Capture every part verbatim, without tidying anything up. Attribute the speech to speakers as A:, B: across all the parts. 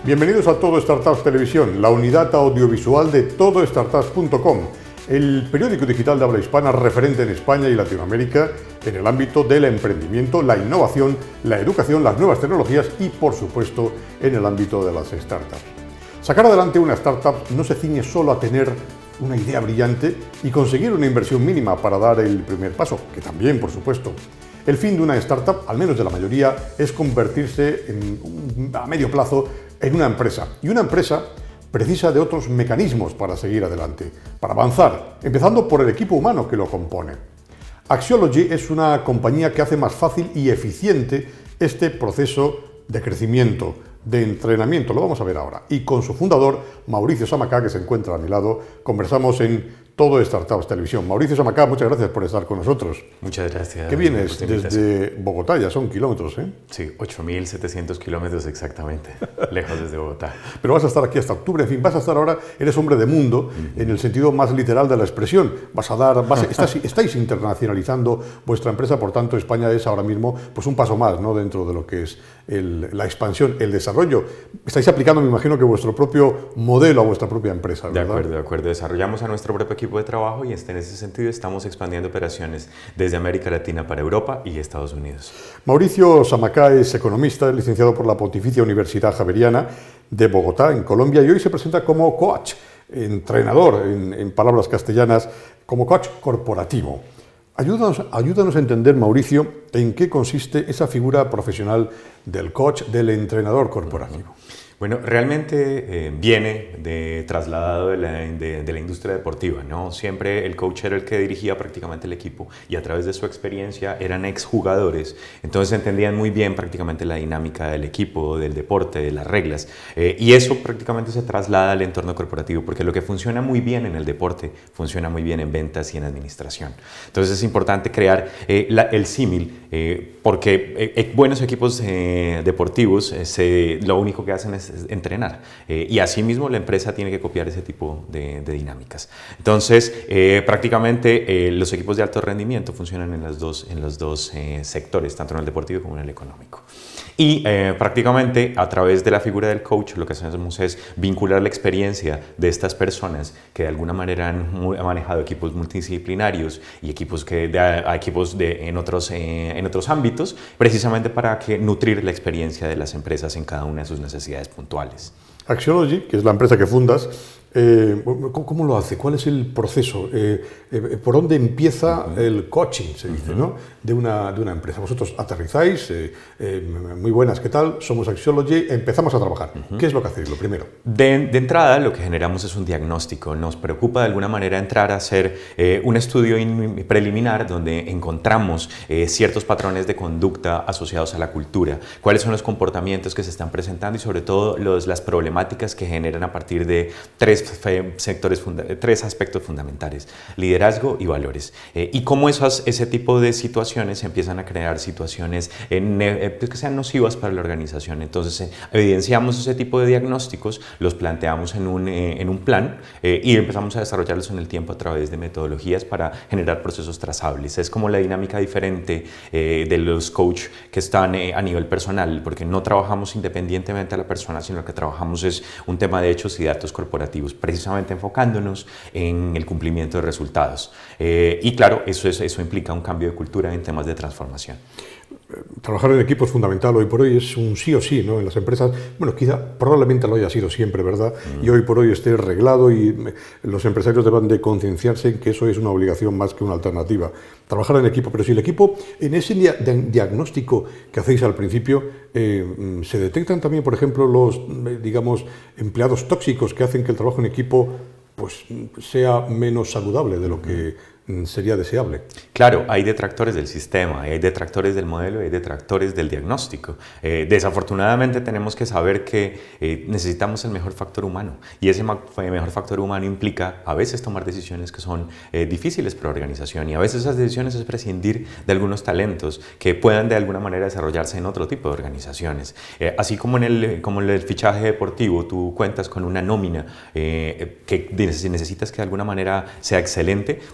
A: Bienvenidos a Todo Startups Televisión, la unidad audiovisual de todo startups punto com, el periódico digital de habla hispana referente en España y Latinoamérica en el ámbito del emprendimiento, la innovación, la educación, las nuevas tecnologías y, por supuesto, en el ámbito de las startups. Sacar adelante una startup no se ciñe solo a tener una idea brillante y conseguir una inversión mínima para dar el primer paso, que también, por supuesto. El fin de una startup, al menos de la mayoría, es convertirse en, a medio plazo en una empresa. Y una empresa precisa de otros mecanismos para seguir adelante, para avanzar, empezando por el equipo humano que lo compone. Axiology es una compañía que hace más fácil y eficiente este proceso de crecimiento, de entrenamiento, lo vamos a ver ahora. Y con su fundador, Mauricio Samacá, que se encuentra a mi lado, conversamos en Todo Startups Televisión. Mauricio Samacá, muchas gracias por estar con nosotros.
B: Muchas gracias.
A: ¿Qué vienes desde Bogotá? Ya son kilómetros, ¿eh?
B: Sí, ocho mil setecientos kilómetros exactamente, lejos desde Bogotá.
A: Pero vas a estar aquí hasta octubre, en fin, vas a estar ahora, eres hombre de mundo, uh-huh. en el sentido más literal de la expresión. Vas a dar, vas a, estás, estáis internacionalizando vuestra empresa, por tanto España es ahora mismo pues un paso más, ¿no?, dentro de lo que es el, la expansión, el desarrollo. Estáis aplicando, me imagino, que vuestro propio modelo a vuestra propia empresa, ¿verdad?
B: De acuerdo, de acuerdo. Desarrollamos a nuestro propio equipo de trabajo y en ese sentido estamos expandiendo operaciones desde América Latina para Europa y Estados Unidos.
A: Mauricio Samacá es economista, licenciado por la Pontificia Universidad Javeriana de Bogotá, en Colombia, y hoy se presenta como coach, entrenador, en, en palabras castellanas, como coach corporativo. Ayúdanos, ayúdanos a entender, Mauricio, en qué consiste esa figura profesional del coach, del entrenador corporativo.
B: Bueno, realmente eh, viene de, trasladado de la, de, de la industria deportiva, ¿no? Siempre el coach era el que dirigía prácticamente el equipo y a través de su experiencia eran exjugadores, entonces entendían muy bien prácticamente la dinámica del equipo, del deporte, de las reglas, eh, y eso prácticamente se traslada al entorno corporativo, porque lo que funciona muy bien en el deporte funciona muy bien en ventas y en administración. Entonces es importante crear eh, la, el símil, eh, porque eh, buenos equipos eh, deportivos eh, se, lo único que hacen es entrenar, eh, y asimismo la empresa tiene que copiar ese tipo de, de dinámicas. Entonces eh, prácticamente eh, los equipos de alto rendimiento funcionan en, las dos, en los dos eh, sectores, tanto en el deportivo como en el económico. Y eh, prácticamente a través de la figura del coach lo que hacemos es vincular la experiencia de estas personas que de alguna manera han manejado equipos multidisciplinarios y equipos, que de, a equipos de, en, otros, eh, en otros ámbitos, precisamente para que nutrir la experiencia de las empresas en cada una de sus necesidades puntuales.
A: Axiology, que es la empresa que fundas, eh, ¿cómo lo hace? ¿Cuál es el proceso? Eh, eh, ¿Por dónde empieza uh-huh. el coaching, se dice, uh-huh. ¿no?, de una, de una empresa? Vosotros aterrizáis, eh, eh, muy buenas, ¿qué tal? Somos Axiology, empezamos a trabajar. Uh-huh. ¿Qué es lo que hacéis, lo primero?
B: De, de entrada, lo que generamos es un diagnóstico. Nos preocupa de alguna manera entrar a hacer eh, un estudio in, preliminar donde encontramos eh, ciertos patrones de conducta asociados a la cultura, cuáles son los comportamientos que se están presentando y sobre todo los, las problemáticas que generan a partir de tres sectores, tres aspectos fundamentales: liderazgo y valores, eh, y cómo esas, ese tipo de situaciones empiezan a crear situaciones eh, que sean nocivas para la organización. Entonces eh, evidenciamos ese tipo de diagnósticos, los planteamos en un, eh, en un plan eh, y empezamos a desarrollarlos en el tiempo a través de metodologías para generar procesos trazables. Es como la dinámica diferente eh, de los coach que están eh, a nivel personal, porque no trabajamos independientemente a la persona, sino que trabajamos es un tema de hechos y datos corporativos, precisamente enfocándonos en el cumplimiento de resultados. Eh, y claro, eso, es, eso implica un cambio de cultura en temas de transformación.
A: Trabajar en equipo es fundamental, hoy por hoy es un sí o sí, ¿no?, en las empresas. Bueno, quizá probablemente lo haya sido siempre, ¿verdad? Mm. Y hoy por hoy esté reglado y los empresarios deben de concienciarse en que eso es una obligación más que una alternativa. Trabajar en equipo, pero si el equipo, en ese dia diagnóstico que hacéis al principio, eh, se detectan también, por ejemplo, los, digamos, empleados tóxicos que hacen que el trabajo en equipo pues, sea menos saludable de lo que sería deseable.
B: Claro, hay detractores del sistema, hay detractores del modelo, hay detractores del diagnóstico. Eh, desafortunadamente tenemos que saber que eh, necesitamos el mejor factor humano y ese mejor factor humano implica a veces tomar decisiones que son eh, difíciles para la organización y a veces esas decisiones es prescindir de algunos talentos que puedan de alguna manera desarrollarse en otro tipo de organizaciones. Eh, así como en, el, como en el fichaje deportivo tú cuentas con una nómina eh, que necesitas que de alguna manera sea excelente, pues así mismo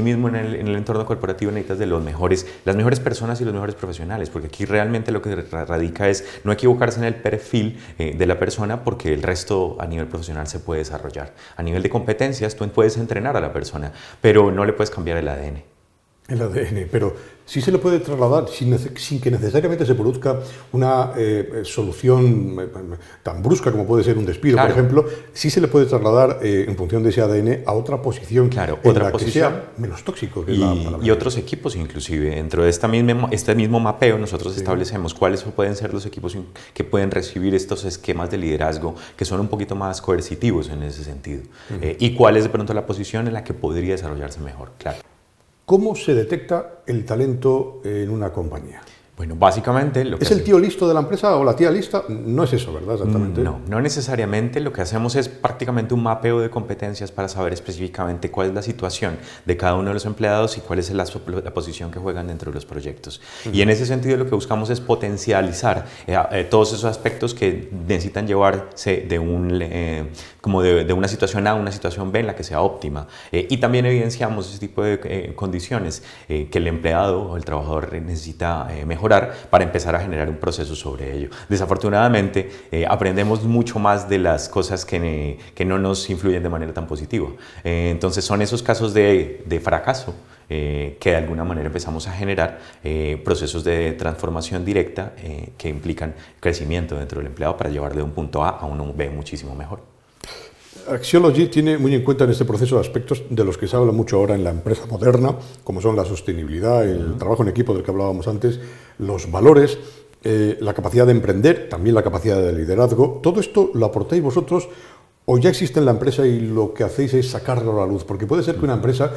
B: asimismo en el, en el entorno corporativo necesitas de los mejores, las mejores personas y los mejores profesionales, porque aquí realmente lo que radica es no equivocarse en el perfil eh, de la persona, porque el resto a nivel profesional se puede desarrollar. A nivel de competencias tú puedes entrenar a la persona, pero no le puedes cambiar el A D N.
A: El A D N, pero sí se le puede trasladar sin, sin que necesariamente se produzca una eh, solución eh, tan brusca como puede ser un despido, claro. Por ejemplo, sí se le puede trasladar eh, en función de ese A D N a otra posición,
B: claro,
A: en
B: otra
A: la
B: posición
A: que sea menos tóxico. Que
B: y,
A: es la palabra.
B: Y otros equipos inclusive. Dentro de esta misma, este mismo mapeo nosotros sí. establecemos cuáles pueden ser los equipos que pueden recibir estos esquemas de liderazgo que son un poquito más coercitivos en ese sentido. Uh-huh. eh, y cuál es de pronto la posición en la que podría desarrollarse mejor, claro.
A: ¿Cómo se detecta el talento en una compañía?
B: Bueno, básicamente lo que
A: ¿Es el tío listo de la empresa o la tía lista? No es eso, ¿verdad? Exactamente.
B: No, no necesariamente. Lo que hacemos es prácticamente un mapeo de competencias para saber específicamente cuál es la situación de cada uno de los empleados y cuál es la, la posición que juegan dentro de los proyectos. Uh-huh. Y en ese sentido lo que buscamos es potencializar eh, eh, todos esos aspectos que necesitan llevarse de, un, eh, como de, de una situación A a una situación B en la que sea óptima. Eh, y también evidenciamos ese tipo de eh, condiciones eh, que el empleado o el trabajador necesita eh, mejorar para empezar a generar un proceso sobre ello. Desafortunadamente, eh, aprendemos mucho más de las cosas que, que no nos influyen de manera tan positiva. Eh, entonces, son esos casos de, de fracaso eh, que de alguna manera empezamos a generar eh, procesos de transformación directa eh, que implican crecimiento dentro del empleado para llevar de un punto A a un B muchísimo mejor.
A: Axiology tiene muy en cuenta en este proceso aspectos de los que se habla mucho ahora en la empresa moderna, como son la sostenibilidad, el trabajo en equipo del que hablábamos antes, los valores, eh, la capacidad de emprender, también la capacidad de liderazgo. ¿Todo esto lo aportáis vosotros o ya existe en la empresa y lo que hacéis es sacarlo a la luz? Porque puede ser que una empresa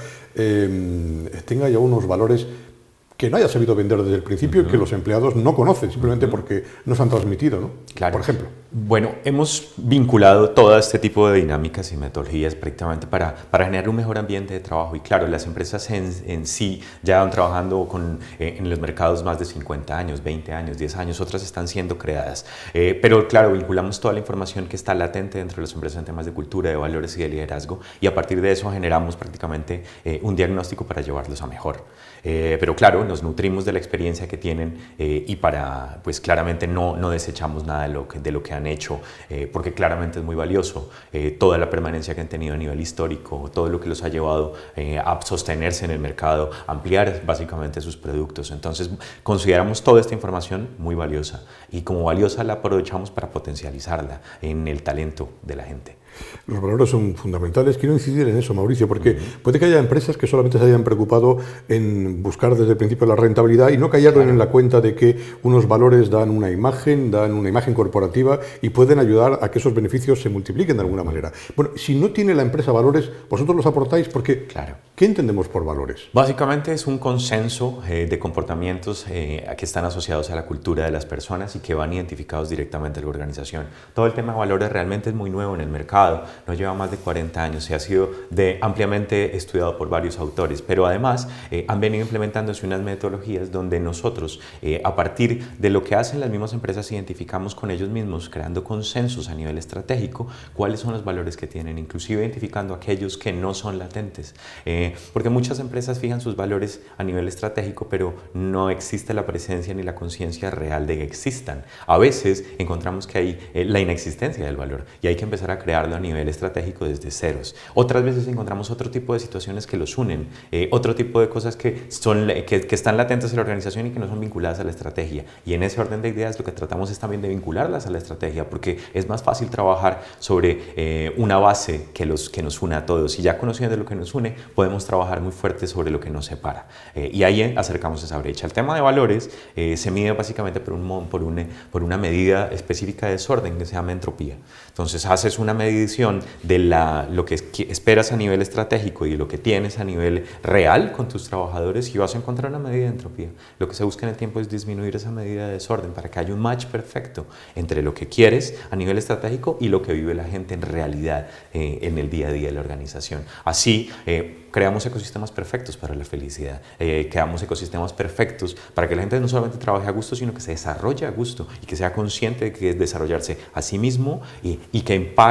A: eh, tenga ya unos valores que no haya sabido vender desde el principio y uh-huh. que los empleados no conocen, simplemente uh-huh. porque no se han transmitido, ¿no?
B: Claro.
A: Por ejemplo.
B: Bueno, hemos vinculado todo este tipo de dinámicas y metodologías prácticamente para, para generar un mejor ambiente de trabajo. Y claro, las empresas en, en sí ya van trabajando con, eh, en los mercados más de cincuenta años, veinte años, diez años, otras están siendo creadas. Eh, pero claro, vinculamos toda la información que está latente dentro de las empresas en temas de cultura, de valores y de liderazgo, y a partir de eso generamos prácticamente eh, un diagnóstico para llevarlos a mejor. Eh, pero claro, nos nutrimos de la experiencia que tienen eh, y para, pues claramente no, no desechamos nada de lo que, de lo que han hecho, eh, porque claramente es muy valioso. Eh, toda la permanencia que han tenido a nivel histórico, todo lo que los ha llevado eh, a sostenerse en el mercado, ampliar básicamente sus productos. Entonces, consideramos toda esta información muy valiosa y como valiosa la aprovechamos para potencializarla en el talento de la gente.
A: Los valores son fundamentales. Quiero incidir en eso, Mauricio, porque uh-huh. puede que haya empresas que solamente se hayan preocupado en buscar desde el principio la rentabilidad y no cayeron claro. en la cuenta de que unos valores dan una imagen, dan una imagen corporativa y pueden ayudar a que esos beneficios se multipliquen de alguna manera. Bueno, si no tiene la empresa valores, vosotros los aportáis porque
B: claro.
A: ¿qué entendemos por valores?
B: Básicamente es un consenso eh, de comportamientos eh, que están asociados a la cultura de las personas y que van identificados directamente a la organización. Todo el tema de valores realmente es muy nuevo en el mercado. No lleva más de cuarenta años y ha sido de, ampliamente estudiado por varios autores, pero además eh, han venido implementándose unas metodologías donde nosotros, eh, a partir de lo que hacen las mismas empresas, identificamos con ellos mismos, creando consensos a nivel estratégico, cuáles son los valores que tienen, inclusive identificando aquellos que no son latentes, eh, porque muchas empresas fijan sus valores a nivel estratégico, pero no existe la presencia ni la conciencia real de que existan. A veces encontramos que hay eh, la inexistencia del valor y hay que empezar a crearlo a nivel estratégico desde ceros. Otras veces encontramos otro tipo de situaciones que los unen, eh, otro tipo de cosas que, son, que, que están latentes en la organización y que no son vinculadas a la estrategia. Y en ese orden de ideas lo que tratamos es también de vincularlas a la estrategia, porque es más fácil trabajar sobre eh, una base que, los, que nos une a todos. Y ya conociendo lo que nos une, podemos trabajar muy fuerte sobre lo que nos separa. Eh, y ahí acercamos esa brecha. El tema de valores eh, se mide básicamente por, un, por, una, por una medida específica de desorden que se llama entropía. Entonces haces una medición de la, lo que esperas a nivel estratégico y de lo que tienes a nivel real con tus trabajadores y vas a encontrar una medida de entropía. Lo que se busca en el tiempo es disminuir esa medida de desorden para que haya un match perfecto entre lo que quieres a nivel estratégico y lo que vive la gente en realidad eh, en el día a día de la organización. Así eh, creamos ecosistemas perfectos para la felicidad, eh, creamos ecosistemas perfectos para que la gente no solamente trabaje a gusto, sino que se desarrolle a gusto y que sea consciente de que es desarrollarse a sí mismo y, y que impar, eh,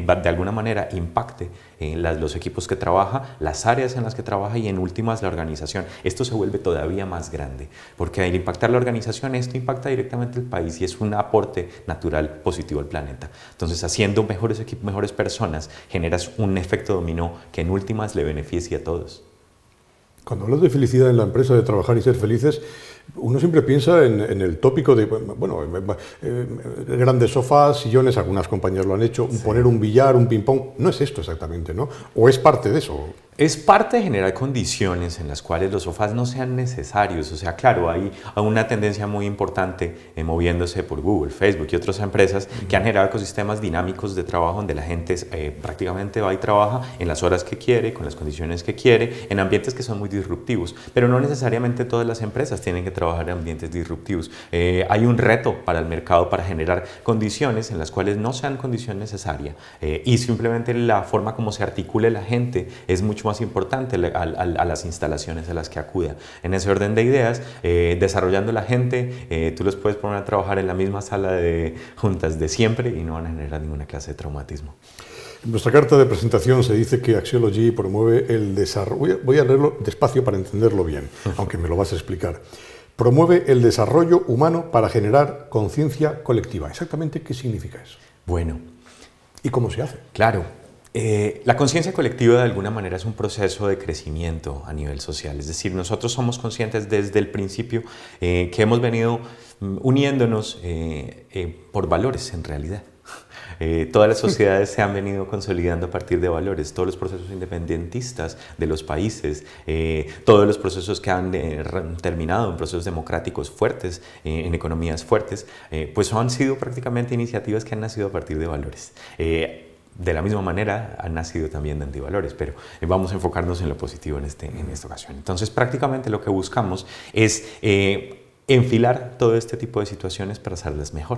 B: de alguna manera impacte en las, los equipos que trabaja, las áreas en las que trabaja y en últimas la organización. Esto se vuelve todavía más grande, porque al impactar la organización, esto impacta directamente el país y es un aporte natural positivo al planeta. Entonces, haciendo mejores equipos, mejores personas, generas un efecto dominó que en últimas le beneficia a todos.
A: Cuando hablas de felicidad en la empresa, de trabajar y ser felices, uno siempre piensa en, en el tópico de, bueno, eh, grandes sofás, sillones, algunas compañías lo han hecho, sí. Poner un billar, un ping-pong. No es esto exactamente, ¿no? ¿O es parte de eso?
B: Es parte de generar condiciones en las cuales los sofás no sean necesarios. O sea, claro, hay una tendencia muy importante eh, moviéndose por Google, Facebook y otras empresas uh-huh. que han generado ecosistemas dinámicos de trabajo donde la gente eh, prácticamente va y trabaja en las horas que quiere, con las condiciones que quiere, en ambientes que son muy disruptivos. Pero no necesariamente todas las empresas tienen que trabajar en ambientes disruptivos. Eh, hay un reto para el mercado para generar condiciones en las cuales no sean condición necesaria eh, y simplemente la forma como se articule la gente es mucho más importante a, a, a las instalaciones a las que acuda. En ese orden de ideas, eh, desarrollando la gente, eh, tú los puedes poner a trabajar en la misma sala de juntas de siempre y no van a generar ninguna clase de traumatismo.
A: En nuestra carta de presentación se dice que Axiology promueve el desarrollo, voy a leerlo despacio para entenderlo bien, aunque me lo vas a explicar. Promueve el desarrollo humano para generar conciencia colectiva. ¿Exactamente qué significa eso?
B: Bueno.
A: ¿Y cómo se hace?
B: Claro. Eh, la conciencia colectiva de alguna manera es un proceso de crecimiento a nivel social, es decir, nosotros somos conscientes desde el principio eh, que hemos venido mm, uniéndonos eh, eh, por valores en realidad. Eh, todas las sociedades se han venido consolidando a partir de valores, todos los procesos independentistas de los países, eh, todos los procesos que han eh, terminado en procesos democráticos fuertes, eh, en economías fuertes, eh, pues han sido prácticamente iniciativas que han nacido a partir de valores. Eh, De la misma manera han nacido también de antivalores, pero vamos a enfocarnos en lo positivo en, este, en esta ocasión. Entonces, prácticamente lo que buscamos es eh, enfilar todo este tipo de situaciones para hacerlas mejor.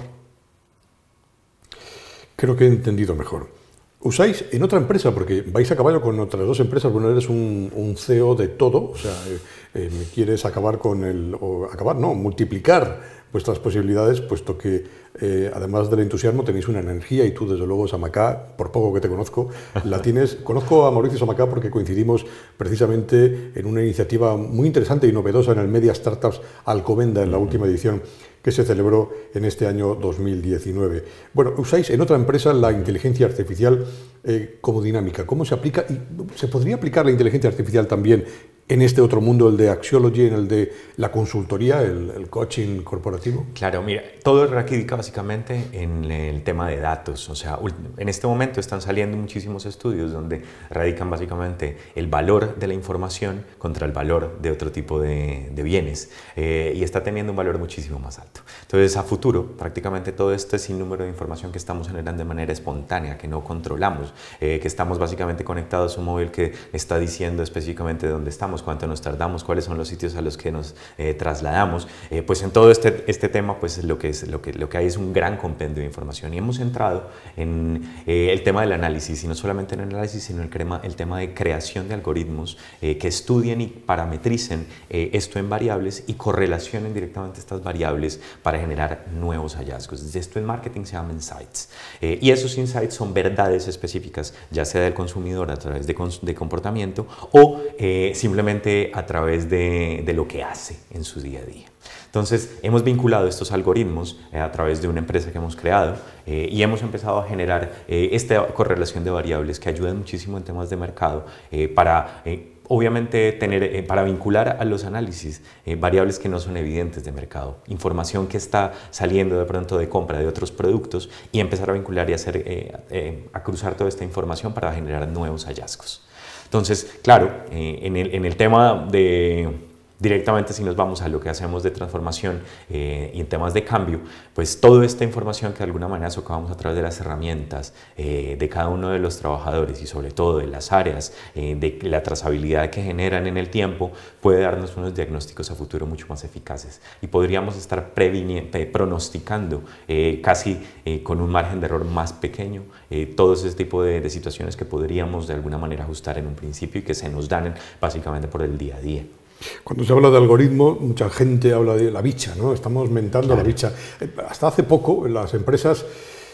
A: Creo que he entendido mejor. Usáis en otra empresa, porque vais a caballo con otras dos empresas, bueno, eres un, un C E O de todo, o sea, eh, eh, quieres acabar con el, o acabar, no, multiplicar vuestras posibilidades, puesto que eh, además del entusiasmo tenéis una energía y tú desde luego, Samacá, por poco que te conozco, la tienes. Conozco a Mauricio Samacá porque coincidimos precisamente en una iniciativa muy interesante y novedosa en el Media Startups Alcobenda en la última edición que se celebró en este año dos mil diecinueve. Bueno, usáis en otra empresa la inteligencia artificial eh, como dinámica. ¿Cómo se aplica? ¿Y se podría aplicar la inteligencia artificial también en este otro mundo, el de Axiology, en el de la consultoría, el, el coaching corporativo?
B: Claro, mira, todo radica básicamente en el tema de datos. O sea, en este momento están saliendo muchísimos estudios donde radican básicamente el valor de la información contra el valor de otro tipo de, de bienes eh, y está teniendo un valor muchísimo más alto. Entonces, a futuro, prácticamente todo este sinnúmero de información que estamos generando de manera espontánea, que no controlamos, eh, que estamos básicamente conectados a un móvil que está diciendo específicamente dónde estamos, cuánto nos tardamos, cuáles son los sitios a los que nos eh, trasladamos, eh, pues en todo este, este tema pues lo que, es, lo, que, lo que hay es un gran compendio de información y hemos entrado en eh, el tema del análisis y no solamente en el análisis sino el, crema, el tema de creación de algoritmos eh, que estudien y parametricen eh, esto en variables y correlacionen directamente estas variables para generar nuevos hallazgos. Esto en marketing se llama insights eh, y esos insights son verdades específicas ya sea del consumidor a través de, de comportamiento o eh, simplemente a través de, de lo que hace en su día a día. Entonces, hemos vinculado estos algoritmos eh, a través de una empresa que hemos creado eh, y hemos empezado a generar eh, esta correlación de variables que ayudan muchísimo en temas de mercado eh, para, eh, obviamente, tener, eh, para vincular a los análisis eh, variables que no son evidentes de mercado, información que está saliendo de pronto de compra de otros productos y empezar a vincular y hacer, eh, eh, a cruzar toda esta información para generar nuevos hallazgos. Entonces, claro, eh, en, el, en el tema de, directamente si nos vamos a lo que hacemos de transformación eh, y en temas de cambio, pues toda esta información que de alguna manera socavamos a través de las herramientas eh, de cada uno de los trabajadores y sobre todo de las áreas, eh, de la trazabilidad que generan en el tiempo, puede darnos unos diagnósticos a futuro mucho más eficaces y podríamos estar pronosticando eh, casi eh, con un margen de error más pequeño eh, todo ese tipo de, de situaciones que podríamos de alguna manera ajustar en un principio y que se nos dan básicamente por el día a día.
A: Cuando se habla de algoritmo, mucha gente habla de la bicha, ¿no? Estamos mentando claro. la bicha. Hasta hace poco las empresas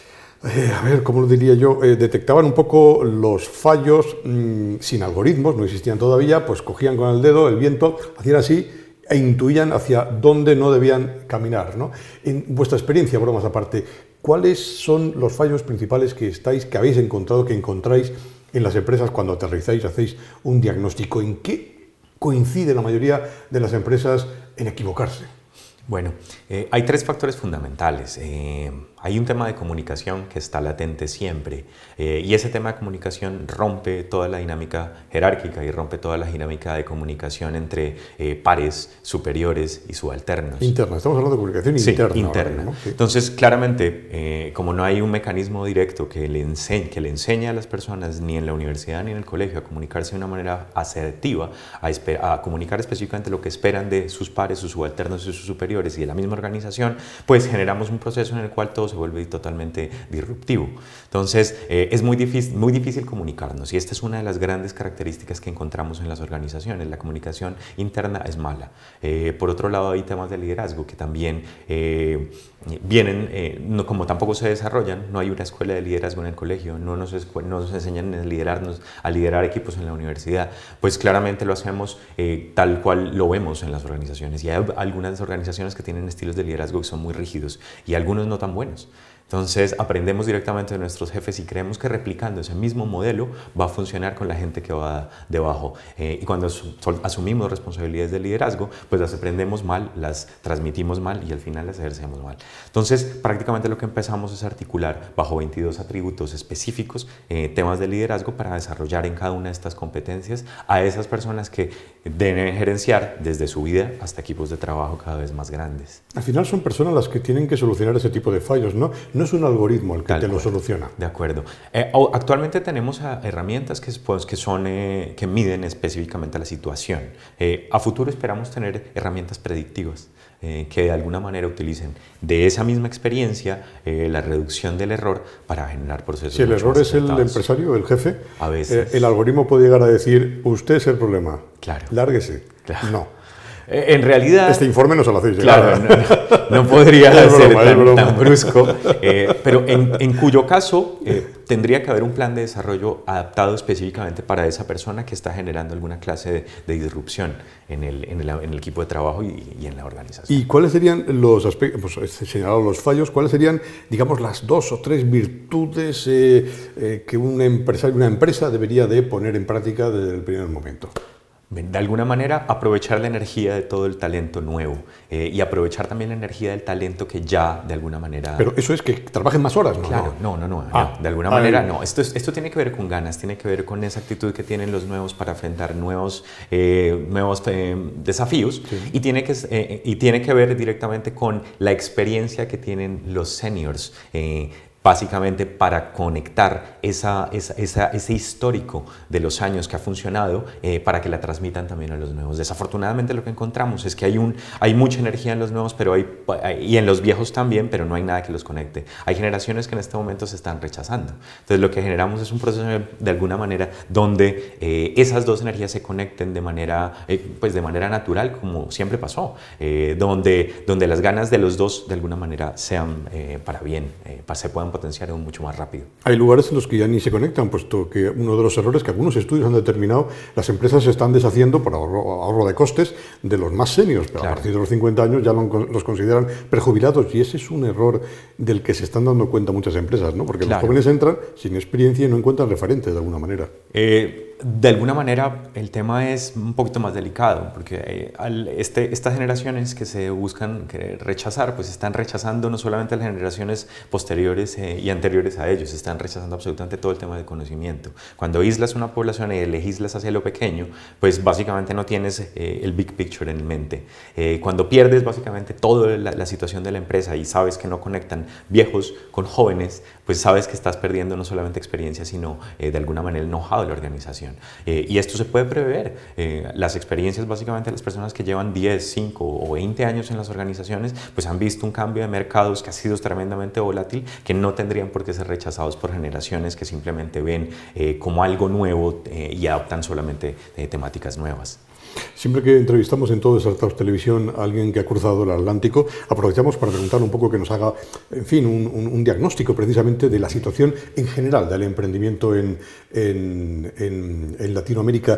A: Eh, a ver, ¿cómo lo diría yo? Eh, detectaban un poco los fallos mmm, sin algoritmos, no existían todavía, pues cogían con el dedo el viento, hacían así e intuían hacia dónde no debían caminar, ¿no? En vuestra experiencia, bromas aparte, ¿cuáles son los fallos principales que estáis, que habéis encontrado, que encontráis en las empresas cuando aterrizáis, hacéis un diagnóstico? ¿En qué coincide la mayoría de las empresas en equivocarse?
B: Bueno, eh, hay tres factores fundamentales. Eh, hay un tema de comunicación que está latente siempre eh, y ese tema de comunicación rompe toda la dinámica jerárquica y rompe toda la dinámica de comunicación entre eh, pares, superiores y subalternos.
A: Interna, estamos hablando de comunicación
B: sí,
A: interna.
B: interna.
A: Ahora, ¿no? Sí.
B: Entonces, claramente, eh, como no hay un mecanismo directo que le, enseñe, que le enseñe a las personas ni en la universidad ni en el colegio a comunicarse de una manera asertiva, a, a comunicar específicamente lo que esperan de sus pares, sus subalternos y sus superiores y de la misma organización, pues generamos un proceso en el cual todo se vuelve totalmente disruptivo. Entonces, eh, es muy difícil, muy difícil comunicarnos y esta es una de las grandes características que encontramos en las organizaciones. La comunicación interna es mala. Eh, por otro lado, hay temas de liderazgo que también eh, vienen, eh, no, como tampoco se desarrollan, no hay una escuela de liderazgo en el colegio, no nos, no nos enseñan a liderarnos, a liderar equipos en la universidad, pues claramente lo hacemos eh, tal cual lo vemos en las organizaciones y hay algunas organizaciones que tienen estilos de liderazgo que son muy rígidos y algunos no tan buenos. Entonces aprendemos directamente de nuestros jefes y creemos que replicando ese mismo modelo va a funcionar con la gente que va debajo. Eh, y cuando asumimos responsabilidades de liderazgo, pues las aprendemos mal, las transmitimos mal y al final las ejercemos mal. Entonces prácticamente lo que empezamos es articular bajo veintidós atributos específicos eh, temas de liderazgo para desarrollar en cada una de estas competencias a esas personas que deben gerenciar desde su vida hasta equipos de trabajo cada vez más grandes.
A: Al final son personas las que tienen que solucionar ese tipo de fallos, ¿no? No es un algoritmo el que
B: Tal
A: te lo
B: cual.
A: soluciona.
B: De acuerdo. Eh, actualmente tenemos herramientas que, pues, que, son, eh, que miden específicamente la situación. Eh, a futuro esperamos tener herramientas predictivas eh, que de alguna manera utilicen de esa misma experiencia eh, la reducción del error para generar procesos.
A: Si el error es el empresario, el jefe,
B: a veces.
A: Eh, el algoritmo puede llegar a decir, usted es el problema,
B: claro.
A: Lárguese.
B: Claro.
A: No.
B: En realidad...
A: Este informe no se lo hacéis
B: llegar. Claro, no, no podría
A: es
B: ser
A: broma,
B: tan, tan brusco, eh, pero en, en cuyo caso eh, tendría que haber un plan de desarrollo adaptado específicamente para esa persona que está generando alguna clase de, de disrupción en el, en, el, en el equipo de trabajo y, y en la organización.
A: ¿Y cuáles serían los aspectos, pues señalados los fallos, cuáles serían, digamos, las dos o tres virtudes eh, eh, que un empresario, una empresa debería de poner en práctica desde el primer momento?
B: De alguna manera, aprovechar la energía de todo el talento nuevo eh, y aprovechar también la energía del talento que ya, de alguna manera...
A: Pero eso es que trabajen más horas, ¿no?
B: Claro, no, no, no.
A: Ah,
B: no de alguna
A: ah,
B: manera,
A: bien.
B: no. Esto, es, esto tiene que ver con ganas, tiene que ver con esa actitud que tienen los nuevos para enfrentar nuevos, eh, nuevos eh, desafíos sí. y, tiene que, eh, y tiene que ver directamente con la experiencia que tienen los seniors, eh, básicamente para conectar esa, esa, esa, ese histórico de los años que ha funcionado eh, para que la transmitan también a los nuevos. Desafortunadamente lo que encontramos es que hay, un, hay mucha energía en los nuevos pero hay, y en los viejos también, pero no hay nada que los conecte. Hay generaciones que en este momento se están rechazando. Entonces lo que generamos es un proceso de alguna manera donde eh, esas dos energías se conecten de manera, eh, pues de manera natural, como siempre pasó, eh, donde, donde las ganas de los dos de alguna manera sean eh, para bien, eh, para se puedan potenciar aún mucho más rápido.
A: Hay lugares en los que ya ni se conectan, puesto que uno de los errores que algunos estudios han determinado, las empresas se están deshaciendo por ahorro, ahorro de costes de los más seniors, pero claro. A partir de los cincuenta años ya los consideran prejubilados y ese es un error del que se están dando cuenta muchas empresas, ¿no? Porque claro. Los jóvenes entran sin experiencia y no encuentran referentes de alguna manera.
B: Eh, de alguna manera el tema es un poquito más delicado, porque eh, al, este, estas generaciones que se buscan que rechazar, pues están rechazando no solamente a las generaciones posteriores eh, y anteriores a ellos, están rechazando absolutamente todo el tema del conocimiento. Cuando aíslas una población y legislas hacia lo pequeño, pues básicamente no tienes eh, el big picture en mente. Eh, cuando pierdes básicamente toda la, la situación de la empresa y sabes que no conectan viejos con jóvenes, pues sabes que estás perdiendo no solamente experiencia, sino eh, de alguna manera el know-how de la organización. Eh, y esto se puede prever. Eh, las experiencias básicamente de las personas que llevan diez, cinco o veinte años en las organizaciones, pues han visto un cambio de mercados que ha sido tremendamente volátil, que no tendrían por qué ser rechazados por generaciones que simplemente ven eh, como algo nuevo eh, y adoptan solamente eh, temáticas nuevas.
A: Siempre que entrevistamos en todo Startups Televisión a alguien que ha cruzado el Atlántico, aprovechamos para preguntar un poco que nos haga, en fin, un, un, un diagnóstico precisamente de la situación en general del emprendimiento en, en, en, en Latinoamérica.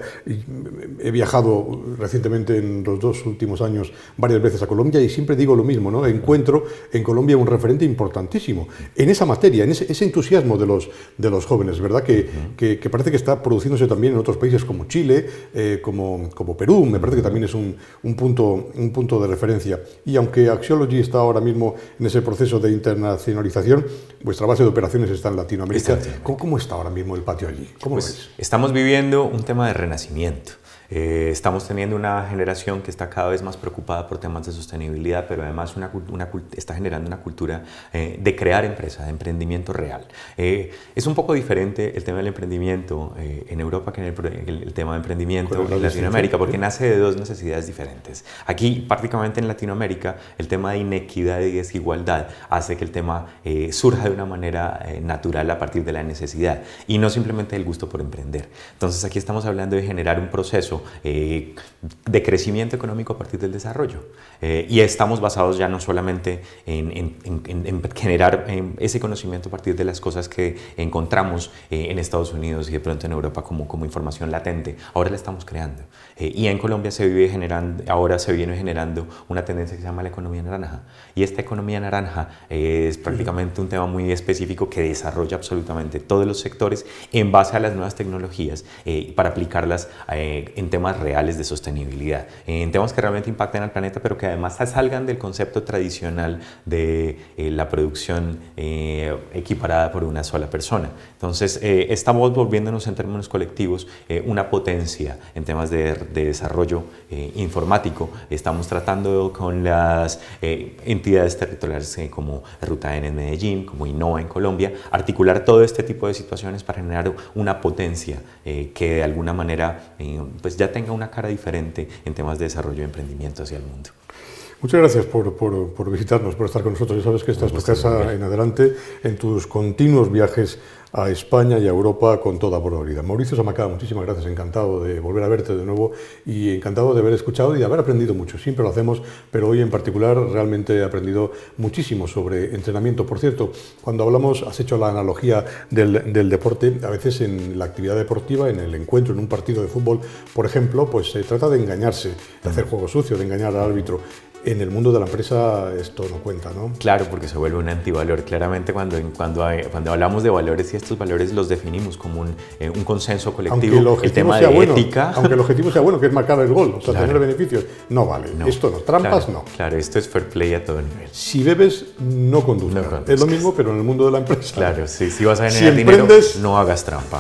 A: He viajado recientemente en los dos últimos años varias veces a Colombia y siempre digo lo mismo, ¿no? Encuentro en Colombia un referente importantísimo en esa materia, en ese, ese entusiasmo de los, de los jóvenes, ¿verdad? Que, que, que parece que está produciéndose también en otros países como Chile, eh, como, como Perú. Me parece que también es un, un, punto, un punto de referencia. Y aunque Axiology está ahora mismo en ese proceso de internacionalización, vuestra base de operaciones está en Latinoamérica. ¿Cómo, cómo está ahora mismo el patio allí? ¿Cómo
B: pues
A: lo veis?
B: Estamos viviendo un tema de renacimiento. Eh, estamos teniendo una generación que está cada vez más preocupada por temas de sostenibilidad, pero además una, una, está generando una cultura eh, de crear empresa, de emprendimiento real. Eh, es un poco diferente el tema del emprendimiento eh, en Europa que en el, el, el tema de emprendimiento en Latinoamérica, porque nace de dos necesidades diferentes. Aquí, prácticamente en Latinoamérica, el tema de inequidad y desigualdad hace que el tema eh, surja de una manera eh, natural a partir de la necesidad y no simplemente del gusto por emprender. Entonces aquí estamos hablando de generar un proceso Eh, de crecimiento económico a partir del desarrollo eh, y estamos basados ya no solamente en, en, en, en generar en ese conocimiento a partir de las cosas que encontramos eh, en Estados Unidos y de pronto en Europa como, como información latente, ahora la estamos creando eh, y en Colombia se vive generando, ahora se viene generando una tendencia que se llama la economía naranja, y esta economía naranja eh, es prácticamente un tema muy específico que desarrolla absolutamente todos los sectores en base a las nuevas tecnologías eh, para aplicarlas eh, en temas reales de sostenibilidad, en temas que realmente impacten al planeta, pero que además salgan del concepto tradicional de eh, la producción eh, equiparada por una sola persona. Entonces, eh, estamos volviéndonos en términos colectivos eh, una potencia en temas de, de desarrollo eh, informático. Estamos tratando con las eh, entidades territoriales eh, como Ruta N en Medellín, como Innova en Colombia, articular todo este tipo de situaciones para generar una potencia eh, que de alguna manera eh, pues ya tenga una cara diferente en temas de desarrollo y emprendimiento hacia el mundo.
A: Muchas gracias por, por, por visitarnos, por estar con nosotros. Ya sabes que esta es tu casa en adelante, en tus continuos viajes a España y a Europa con toda probabilidad. Mauricio Zamacá, muchísimas gracias, encantado de volver a verte de nuevo y encantado de haber escuchado y de haber aprendido mucho. Siempre lo hacemos, pero hoy en particular realmente he aprendido muchísimo sobre entrenamiento. Por cierto, cuando hablamos, has hecho la analogía del, del deporte, a veces en la actividad deportiva, en el encuentro, en un partido de fútbol, por ejemplo, pues se trata de engañarse, de hacer juego sucio, de engañar al árbitro. En el mundo de la empresa esto no cuenta, ¿no?
B: Claro, porque se vuelve un antivalor. Claramente cuando, cuando, hay, cuando hablamos de valores y estos valores los definimos como un, eh, un consenso colectivo,
A: aunque el,
B: el tema
A: sea
B: de
A: bueno,
B: ética...
A: Aunque el objetivo sea bueno, que es marcar el gol, o sea,
B: claro.
A: tener beneficios, no vale. No, esto no, trampas
B: claro,
A: no.
B: Claro, esto es fair play a todo nivel.
A: Si bebes, no conduzcas. No conduzcas. Es lo mismo, pero en el mundo de la empresa.
B: Claro, sí, si vas a generar
A: si
B: dinero,
A: emprendes...
B: no hagas trampa.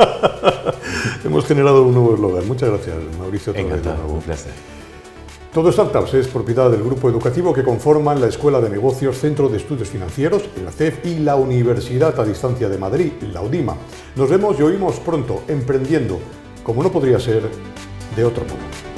A: Hemos generado un nuevo eslogan. Muchas gracias, Mauricio.
B: Encantado, un placer.
A: Todo Startups es propiedad del grupo educativo que conforman la Escuela de Negocios, Centro de Estudios Financieros, la C E F y la Universidad a Distancia de Madrid, la UDIMA. Nos vemos y oímos pronto, emprendiendo, como no podría ser de otro modo.